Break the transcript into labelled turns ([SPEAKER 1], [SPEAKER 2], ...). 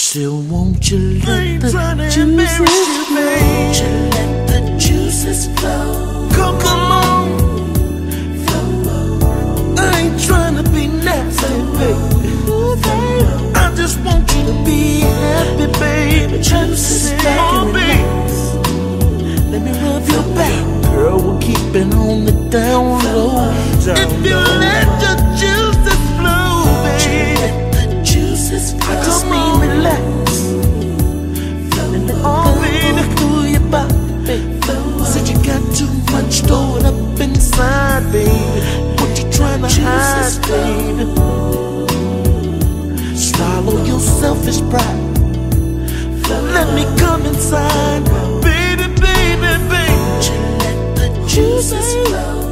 [SPEAKER 1] So won't you let the juices flow? Come on, I ain't trying to be nasty, baby. I just want you to be happy, baby. Juices flow, let me rub your back, girl. We're keeping on the down low. If you let the juices flow, baby, come on, relax. Oh, baby, through your body, baby. Said you got too much stored up inside, baby. What you trying to hide, baby? Swallow your selfish pride. Let me come inside, baby, baby, baby. Let the juices flow.